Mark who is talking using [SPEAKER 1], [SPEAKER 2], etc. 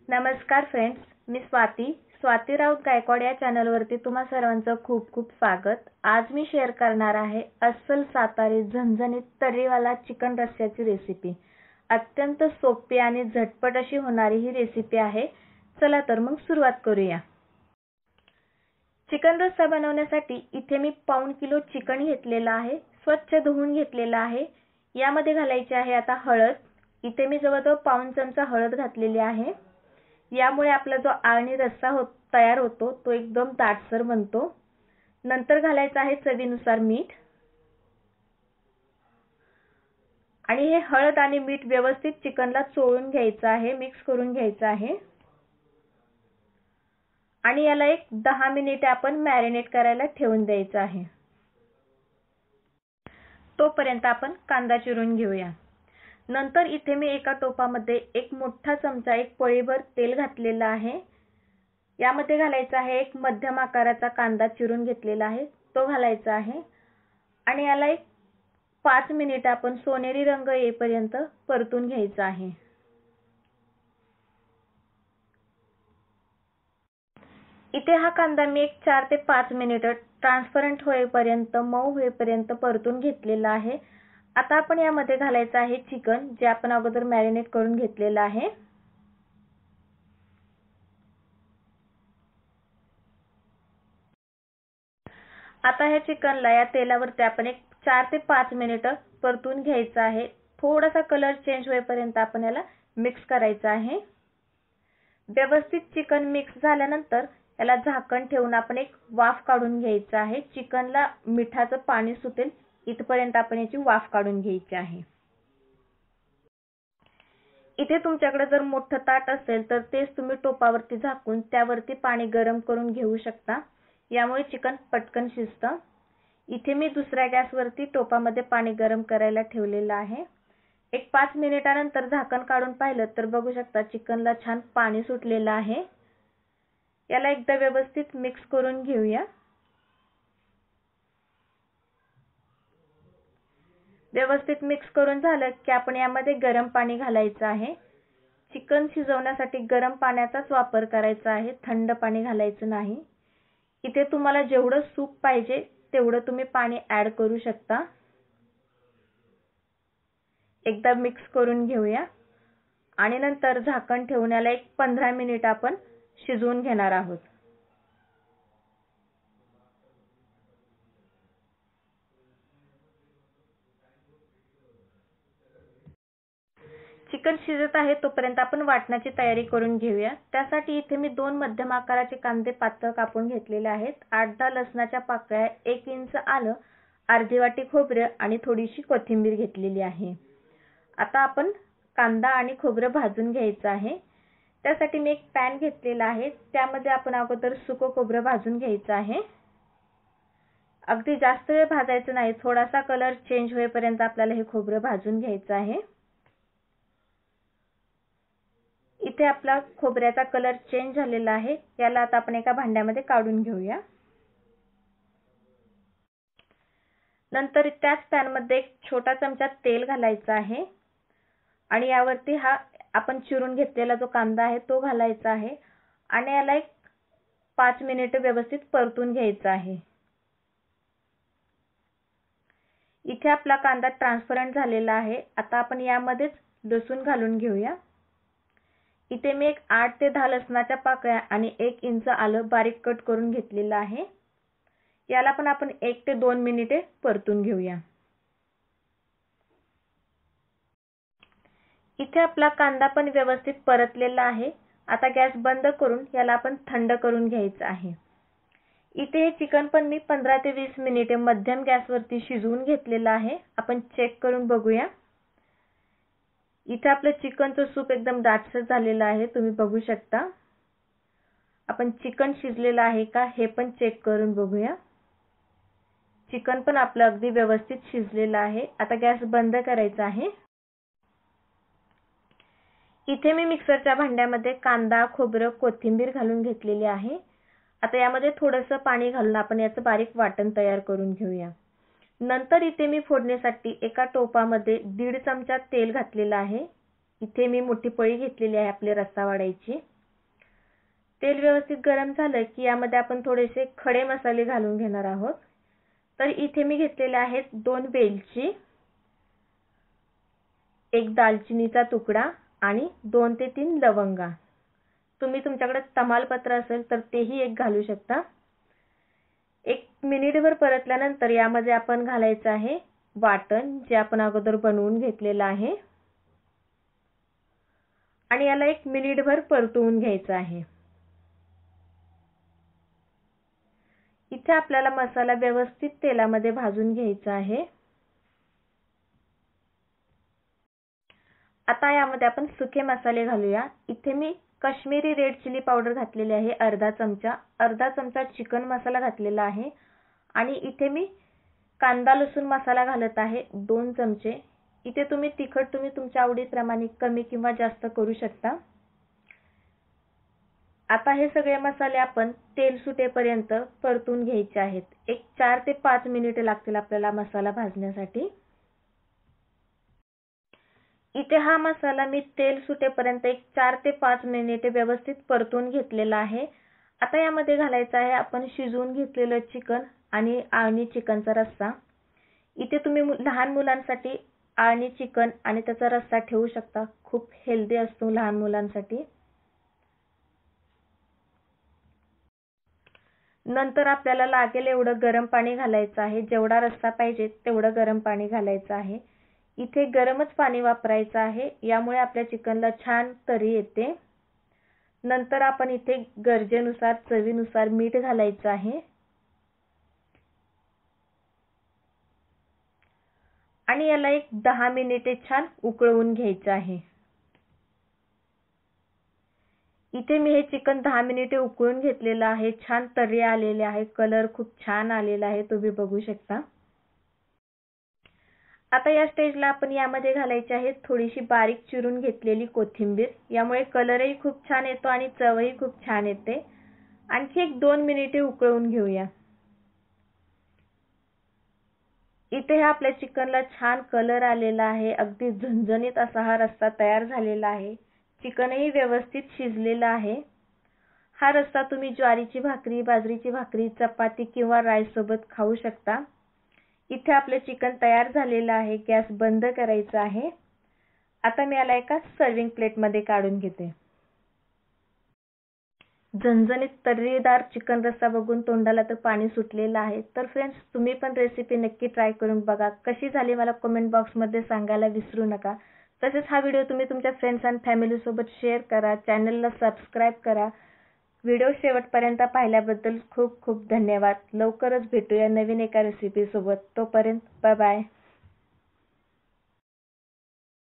[SPEAKER 1] नमस्कार फ्रेंड्स, मी स्वाती राऊत गायकवाड या चॅनलवरती तुम्हा सर्वांचं खूप खूप स्वागत। आज मी शेअर करणार आहे अस्सल सातारी झणझणीत तर्रीवाला चिकन रस्स्याची रेसिपी। अत्यंत सोपी आणि झटपट अशी होणारी ही रेसिपी आहे। चला तर मग सुरुवात करूया। चिकन रस्सा बनवण्यासाठी इथे मी पाऊण किलो चिकन घेतलेला आहे, स्वच्छ धुवून घेतलेला आहे। यामध्ये घालायची आहे आता हळद। इथे मी जवळजवळ पाऊण चमचा हळद घातलेली आहे। यामुळे आपला जो आळणी रस्सा तयार होतो तो एकदम दाटसर बनतो। नंतर घालायचं आहे चवीनुसार मीठ। आणि हे हळद आणि मीठ व्यवस्थित चिकनला चोळून घ्यायचं आहे, मिक्स करून घ्यायचं आहे। आणि याला एक 10 मिनिटे आपण मॅरिनेट करायला ठेवून द्यायचं आहे। तोपर्यंत आपण कांदा चिरून घेऊया। नंतर इथे मी एका टोपामध्ये एक मोठा चमचा एक पळीभर तेल घातलेला आहे। यामध्ये घालायचा आहे एक मध्यम आकाराचा कांदा चिरून घेतलेला आहे, तो घालायचा आहे। आणि याला एक 5 मिनिटे आपण सोनेरी रंग येईपर्यंत परतून घ्यायचा आहे। इथे हा कांदा मी एक 4 ते 5 मिनिटे ट्रान्सपरंट होईपर्यंत, मऊ होईपर्यंत परतून घेतलेला आहे। आता आपण यामध्ये घालायचं आहे चिकन, जे आपण अगोदर मॅरिनेट करून घेतलेलं आहे। आता हे चिकनला या तेलावरती आपण एक 4 ते 5 मिनिटे परतून घ्यायचं आहे। थोडासा कलर चेंज होईपर्यंत आपण याला मिक्स करायचं आहे। व्यवस्थित चिकन मिक्स झाल्यानंतर याला झाकण ठेवून आपण एक वाफ काढून घ्यायचं आहे। चिकनला मिठाचं पाणी सुटेल इथपर्यंत आपण याची वाफ काढून घ्यायची आहे। इथे तुमच्याकडे जर मोठं ताट असेल तर तेच तुम्ही टोपावरती झाकून त्यावरती पाणी गरम करून घेऊ शकता, यामुळे चिकन पटकन शिजतं। इथे मी दुसऱ्या गॅसवरती टोपामध्ये पाणी गरम करायला ठेवलेलं आहे। एक 5 मिनिटानंतर झाकण काढून पाहिलं तर बघू शकता चिकनला छान पाणी सुटलेलं आहे। याला एकदा व्यवस्थित मिक्स करून घेऊया। व्यवस्थित मिक्स करून झालं की आपण यामध्ये गरम पाणी घालायचं आहे। चिकन शिजवण्यासाठी गरम पाण्याचाच वापर करायचा आहे, थंड पाणी घालायचं नाही। इथे तुम्हाला जेवढं सूप पाहिजे तेवढं तुम्ही पाणी ऍड करू शकता। एकदा मिक्स करून घेऊया आणि नंतर झाकण ठेवून याला एक 15 मिनिट आपण शिजवून घेणार आहोत। चिकन शिजत आहे तोपर्यंत आपण वाटणाची तयारी करून घेऊया। त्यासाठी इथे मी 2 मध्यम आकाराचे कांदे पातळ कापून घेतलेले आहेत, 8-10 लसणाच्या पाकळ्या, 1 इंच आलं, अर्धी वाटी खोबरं आणि थोडीशी कोथिंबीर घेतलेली आहे। आता आपण कांदा आणि खोबरं भाजून घ्यायचं आहे। त्यासाठी मी एक पॅन घेतलेला आहे, त्यामध्ये आपण अगोदर सुकं खोबरं भाजून घ्यायचं आहे। अगदी जास्त वेळ भाजायचं नाही, थोडासा कलर चेंज होईपर्यंत आपल्याला हे खोबरं भाजून घ्यायचं आहे। इथे आपला खोबऱ्याचा कलर चेंज झालेला आहे, याला आता आपण एका भांड्यामध्ये काढून घेऊया। नंतर त्याच पॅन मध्ये एक छोटा चमचा तेल घालायचा आहे आणि यावरती हा आपण चिरून घेतलेला जो कांदा आहे तो घालायचा आहे आणि याला एक 5 मिनिटे व्यवस्थित परतून घ्यायचा आहे। इथे आपला कांदा ट्रान्सपरंट झालेला आहे। आता आपण यामध्येच लसूण घालून घेऊया। इथे मी एक 8 ते 10 लसणाच्या पाकळ्या आणि 1 इंच आलं बारीक कट करून घेतलेलं आहे। याला पण आपण 1 ते 2 मिनिटे परतून घेऊया। इथे आपला कांदा पण व्यवस्थित परतलेला आहे। आता गॅस बंद करून याला आपण थंड करून घ्यायचं आहे। इथे हे चिकन पण मी 15 ते 20 मिनिटे मध्यम गॅसवरती शिजवून घेतलेलं आहे। आपण चेक करून बघूया। इथे आपलं चिकनचं सूप एकदम दाटसर झालेलं आहे, तुम्ही बघू शकता। आपण चिकन शिजलेलं आहे का हे पण चेक करून बघूया। चिकन पण आपलं अगदी व्यवस्थित शिजलेलं आहे। आता गॅस बंद करायचा आहे। इथे मी मिक्सरच्या भांड्यामध्ये कांदा, खोबरं, कोथिंबीर घालून घेतलेली आहे। आता यामध्ये थोडंसं पाणी घालून आपण याचं बारीक वाटण तयार करून घेऊया। नंतर इथे मी फोडणीसाठी एका टोपामध्ये 1.5 चमचा तेल घातलेलं आहे। इथे मी मोठी पळी घेतलेली आहे आपली रस्सा वाढायची। तेल व्यवस्थित गरम झालं की यामध्ये आपण थोडेसे खडे मसाले घालून घेणार आहोत. तर इथे मी घेतलेले आहेत 2 वेलची, 1 दालचिनीचा तुकडा आणि 2 ते 3 लवंगा. तुम्ही तुमच्याकडे तमालपत्र असेल तर तेही एक घालू शकता. 1 मिनिटभर परतल्यानंतर यामध्ये आपण घालायचं आहे वाटण, जे आपण अगोदर बनवून घेतलेलं आहे, आणि याला 1 मिनिटभर परतवून घ्यायचं आहे. इथे आपल्याला मसाला व्यवस्थित तेलामध्ये भाजून घ्यायचा आहे. आता यामध्ये आपण सुके मसाले घालूया. इथे मी काश्मीरी रेड चिली पावडर घातलेली आहे अर्धा चमचा चिकन मसाला घातलेला आहे, आणि इथे मी कांदा लसूण मसाला घालत आहे 2 चमचे. इथे तुम्ही तिखट तुमच्या आवडीप्रमाणे कमी किंवा जास्त करू शकता. आता हे सगळे मसाले आपण तेल सुटेपर्यंत परतून घ्यायचे आहेत. एक 4 ते 5 मिनिटे लागतील आपल्याला मसाला भाजण्यासाठी. इथे हा मसाला मी तेल सुटेपर्यंत एक 4 ते 5 मिनिटे व्यवस्थित परतून घेतलेला आहे. आता यामध्ये घालायचं आहे आपण शिजवून घेतलेलं चिकन आणि आळणी चिकनचा रस्सा. इथे तुम्ही लहान मुलांसाठी आळणी चिकन आणि त्याचा रस्सा ठेवू शकता. खूप हेल्दी असतो लहान मुलांसाठी. नंतर आपल्याला लागेल एवढं गरम पाणी घालायचं आहे. जेवढा रस्सा पाहिजे तेवढं गरम पाणी घालायचं आहे. इथे गरमच पाणी वापरायचं आहे, यामुळे आपल्या चिकनला छान तरी येते. नंतर आपण इथे गरजेनुसार चवीनुसार मीठ घालायचं आहे, आणि याला एक 10 मिनिटे छान उकळवून घ्यायचं आहे. इथे मी हे चिकन 10 मिनिटे उकळून घेतलेलं आहे. छान तर्री आलेले आहे, कलर खूप छान आलेला आहे, तुम्ही बघू शकता. आता या स्टेजला आपण यामध्ये घालायची आहे थोडीशी बारीक चिरून घेतलेली कोथिंबीर. यामुळे कलरही खूप छान येतो आणि चवही खूप छान येते. आणखी एक 2 मिनिटे उकळवून घेऊया. इथे आपल्या चिकनला छान कलर आलेला आहे. अगदी झणझणीत असा हा रस्सा तयार झालेला आहे. चिकनही व्यवस्थित शिजलेलं आहे. हा रस्सा तुम्ही ज्वारीची भाकरी, बाजरीची भाकरी, चपाती किंवा राईस सोबत खाऊ शकता. इथे आपले चिकन तयार झालेलं आहे. गॅस बंद करायचा आहे. आता मी याला एका सर्विंग प्लेटमध्ये काढून घेते. झणझणीत तर्रीदार चिकन रस्सा बघून तोंडाला तर पाणी सुटलेलं आहे. तर फ्रेंड्स, तुम्ही पण रेसिपी नक्की ट्राय करून बघा. कशी झाली मला कमेंट बॉक्समध्ये सांगायला विसरू नका. तसेच हा व्हिडिओ तुम्ही तुमच्या फ्रेंड्स आणि फॅमिली सोबत शेअर करा. चॅनलला सबस्क्राइब करा. व्हिडिओ शेवटपर्यंत पाहिल्याबद्दल खूप खूप धन्यवाद. लवकरच भेटूया नवीन एका रेसिपी सोबत. तोपर्यंत बाय बाय.